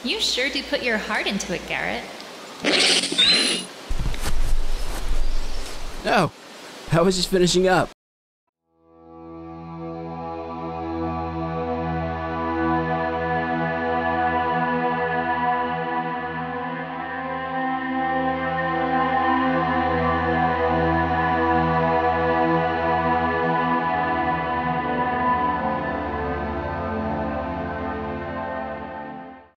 You sure do put your heart into it, Garet. No, I was just finishing up.